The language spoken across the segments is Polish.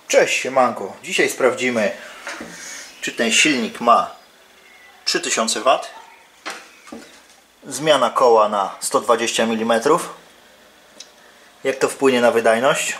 Cześć, siemanko. Dzisiaj sprawdzimy, czy ten silnik ma 3000 W. Zmiana koła na 120 mm. Jak to wpłynie na wydajność.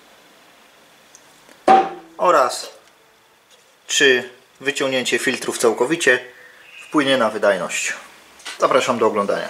Oraz czy wyciągnięcie filtrów całkowicie wpłynie na wydajność. Zapraszam do oglądania.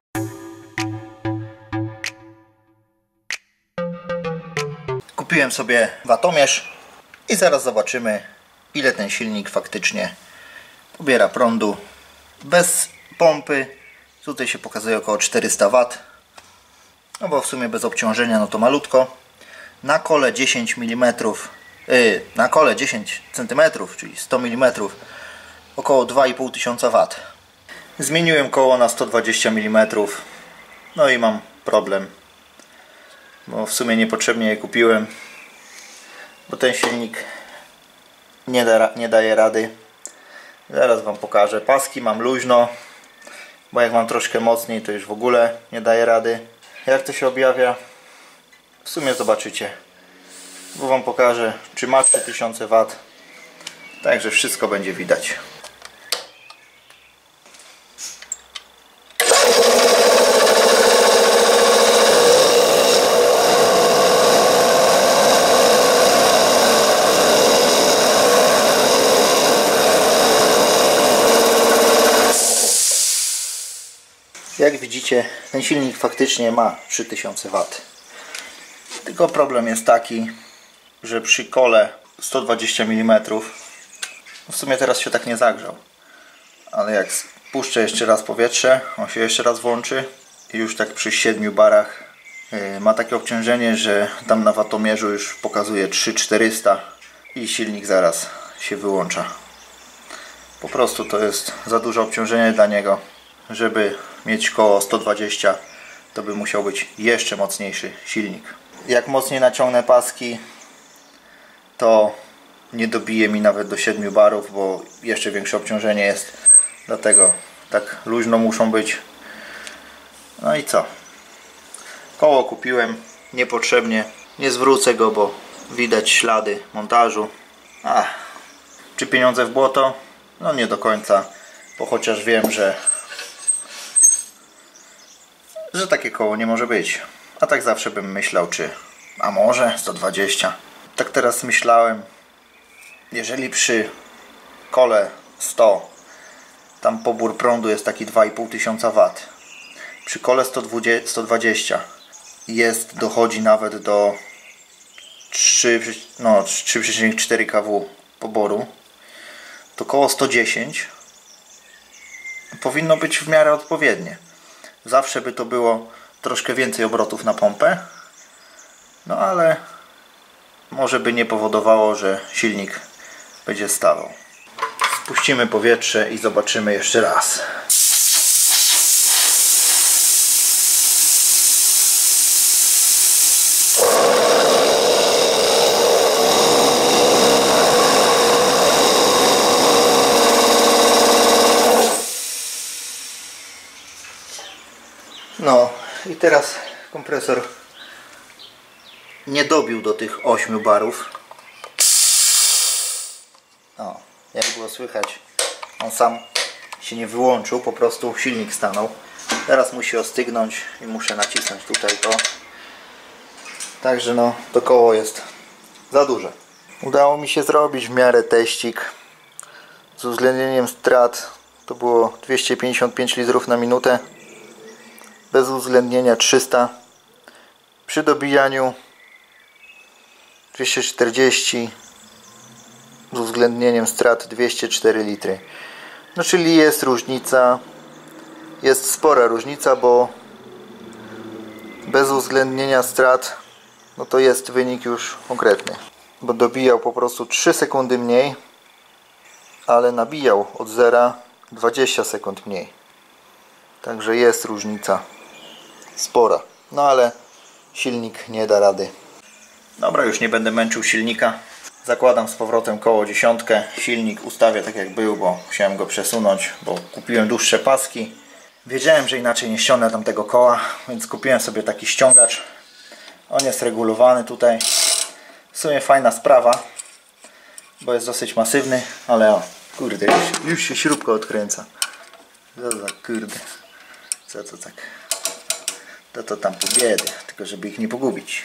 Kupiłem sobie watomierz i zaraz zobaczymy, ile ten silnik faktycznie pobiera prądu bez pompy. Tutaj się pokazuje około 400 W, no bo w sumie bez obciążenia no to malutko. Na kole 10 mm, na kole 10 cm, czyli 100 mm, około 2500 W. Zmieniłem koło na 120 mm, no i mam problem, bo w sumie niepotrzebnie je kupiłem, bo ten silnik nie daje rady. Zaraz Wam pokażę. Paski mam luźno, bo jak mam troszkę mocniej, to już w ogóle nie daje rady. Jak to się objawia? W sumie zobaczycie, bo Wam pokażę, czy ma 3000 W. Także wszystko będzie widać. Jak widzicie, ten silnik faktycznie ma 3000 W. Tylko problem jest taki, że przy kole 120 mm, w sumie teraz się tak nie zagrzał, ale jak spuszczę jeszcze raz powietrze, on się jeszcze raz włączy i już tak przy 7 barach ma takie obciążenie, że tam na watomierzu już pokazuje 3400 i silnik zaraz się wyłącza. Po prostu to jest za duże obciążenie dla niego. Żeby mieć koło 120, to by musiał być jeszcze mocniejszy silnik. Jak mocniej naciągnę paski, to nie dobije mi nawet do 7 barów, bo jeszcze większe obciążenie jest. Dlatego tak luźno muszą być. No i co? Koło kupiłem niepotrzebnie. Nie zwrócę go, bo widać ślady montażu. Czy pieniądze w błoto? No nie do końca, bo chociaż wiem, że takie koło nie może być. A tak zawsze bym myślał, a może 120. Tak teraz myślałem, jeżeli przy kole 100 tam pobór prądu jest taki 2500 W, przy kole 120 dochodzi nawet do 3,4 kW poboru, to koło 110 powinno być w miarę odpowiednie. Zawsze by to było troszkę więcej obrotów na pompę, no ale może by nie powodowało, że silnik będzie stawał. Spuścimy powietrze i zobaczymy jeszcze raz. No i teraz kompresor nie dobił do tych 8 barów. O, jak było słychać, on sam się nie wyłączył, po prostu silnik stanął. Teraz musi ostygnąć i muszę nacisnąć tutaj to. Także no, to koło jest za duże. Udało mi się zrobić w miarę teścik. Z uwzględnieniem strat to było 255 litrów na minutę. Bez uwzględnienia 300, przy dobijaniu 240, z uwzględnieniem strat 204 litry. No czyli jest różnica, jest spora różnica, bo bez uwzględnienia strat no to jest wynik już konkretny, bo dobijał po prostu 3 sekundy mniej, ale nabijał od zera 20 sekund mniej. Także jest różnica spora, no ale silnik nie da rady. Dobra, już nie będę męczył silnika. Zakładam z powrotem koło 10. Silnik ustawię tak jak był, bo musiałem go przesunąć, bo kupiłem dłuższe paski. Wiedziałem, że inaczej nie ściągnę tamtego koła, więc kupiłem sobie taki ściągacz. On jest regulowany tutaj. W sumie fajna sprawa, bo jest dosyć masywny, ale o, kurde, już się śrubka odkręca. Co za kurde. Co to tak? To tam po biedy, tylko żeby ich nie pogubić.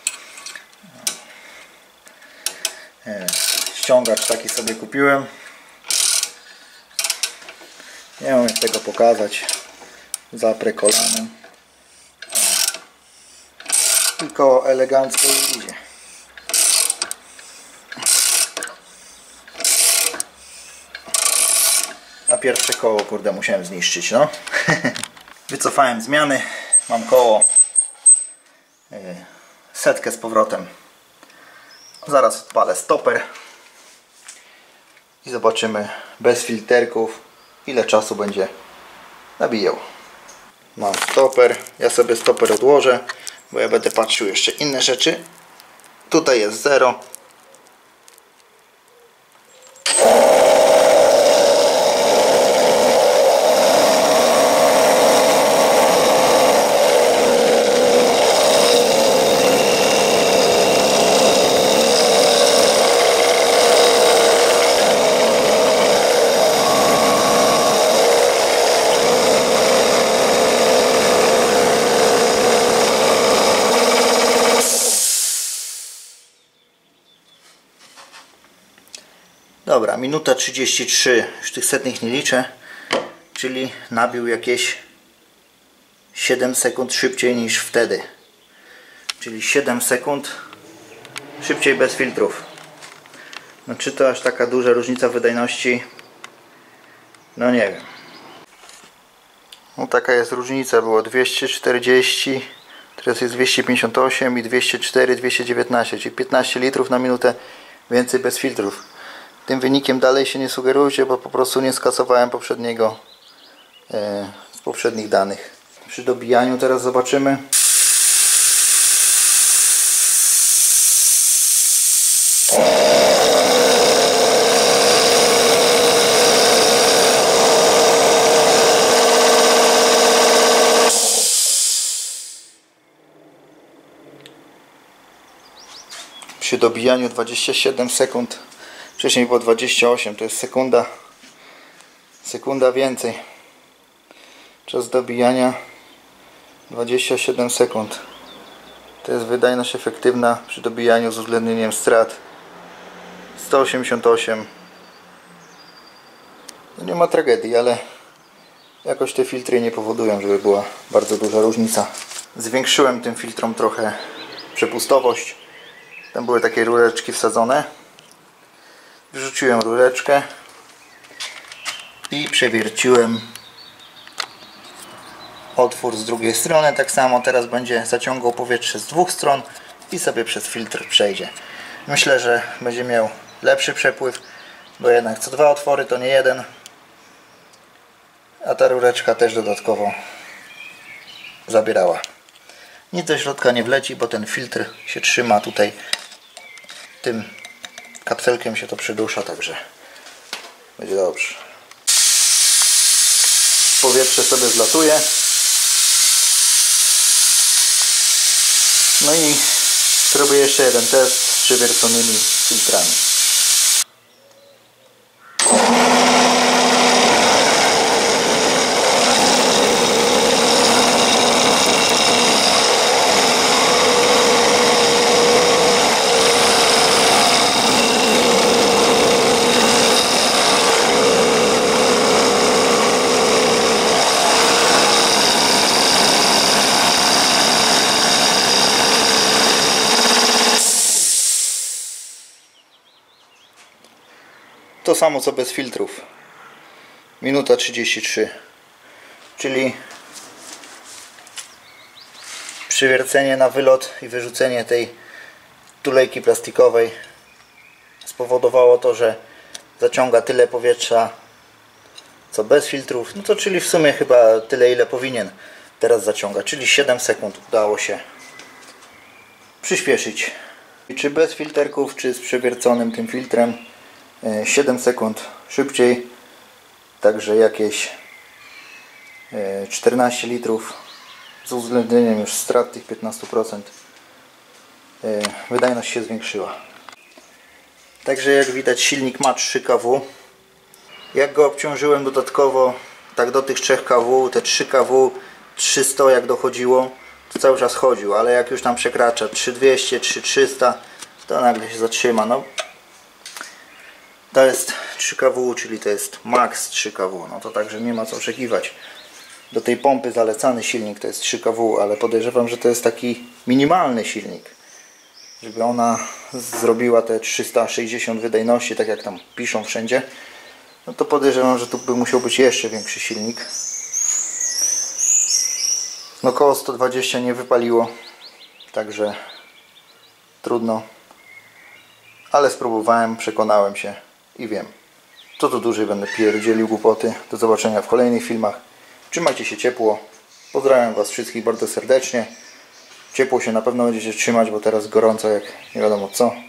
Ściągacz taki sobie kupiłem. Nie wiem jak tego pokazać. Zaprę kolanem. Tylko elegancko idzie. A pierwsze koło, kurde, musiałem zniszczyć, no. Wycofałem zmiany. Mam koło. Setkę z powrotem. Zaraz odpalę stoper. I zobaczymy bez filterków, ile czasu będzie nabijał. Mam stoper. Ja sobie stoper odłożę, bo ja będę patrzył jeszcze inne rzeczy. Tutaj jest 0. Dobra, minuta 33, już tych setnych nie liczę, czyli nabił jakieś 7 sekund szybciej niż wtedy. Czyli 7 sekund szybciej bez filtrów. No czy to aż taka duża różnica wydajności? No nie wiem. No taka jest różnica, było 240, teraz jest 258 i 204, 219, czyli 15 litrów na minutę więcej bez filtrów. Tym wynikiem dalej się nie sugerujcie, bo po prostu nie skasowałem poprzedniego z poprzednich danych. Przy dobijaniu teraz zobaczymy. Przy dobijaniu 27 sekund. Wcześniej było 28, to jest sekunda więcej. Czas dobijania 27 sekund. To jest wydajność efektywna przy dobijaniu z uwzględnieniem strat 188. No nie ma tragedii, ale jakoś te filtry nie powodują, żeby była bardzo duża różnica. Zwiększyłem tym filtrom trochę przepustowość. Tam były takie rureczki wsadzone. Wrzuciłem rureczkę i przewierciłem otwór z drugiej strony. Tak samo teraz będzie zaciągał powietrze z dwóch stron i sobie przez filtr przejdzie. Myślę, że będzie miał lepszy przepływ, bo jednak co dwa otwory to nie jeden, a ta rureczka też dodatkowo zabierała. Nic do środka nie wleci, bo ten filtr się trzyma tutaj tym kapselkiem, się to przydusza, także będzie dobrze. Powietrze sobie zlatuje. No i zrobię jeszcze jeden test z przywierconymi filtrami. To samo co bez filtrów. Minuta 33. Czyli przywiercenie na wylot i wyrzucenie tej tulejki plastikowej spowodowało to, że zaciąga tyle powietrza co bez filtrów. No to czyli w sumie chyba tyle, ile powinien teraz zaciąga. Czyli 7 sekund udało się przyspieszyć. Czy bez filterków, czy z przewierconym tym filtrem, 7 sekund szybciej, także jakieś 14 litrów z uwzględnieniem już strat tych 15%. wydajność się zwiększyła. Także jak widać silnik ma 3 kW. Jak go obciążyłem dodatkowo, tak do tych 3 kW, te 3 kW 300 jak dochodziło, to cały czas chodził, ale jak już tam przekracza 3200, 3300, to nagle się zatrzyma. No, to jest 3 kW, czyli to jest max 3 kW, no to także nie ma co oczekiwać. Do tej pompy zalecany silnik to jest 3 kW, ale podejrzewam, że to jest taki minimalny silnik, żeby ona zrobiła te 360 wydajności, tak jak tam piszą wszędzie. No to podejrzewam, że tu by musiał być jeszcze większy silnik. No koło 120 nie wypaliło, także trudno. Ale spróbowałem, przekonałem się i wiem. Co tu dłużej będę pierdzielił głupoty. Do zobaczenia w kolejnych filmach. Trzymajcie się ciepło. Pozdrawiam Was wszystkich bardzo serdecznie. Ciepło się na pewno będziecie trzymać, bo teraz gorąco jak nie wiadomo co.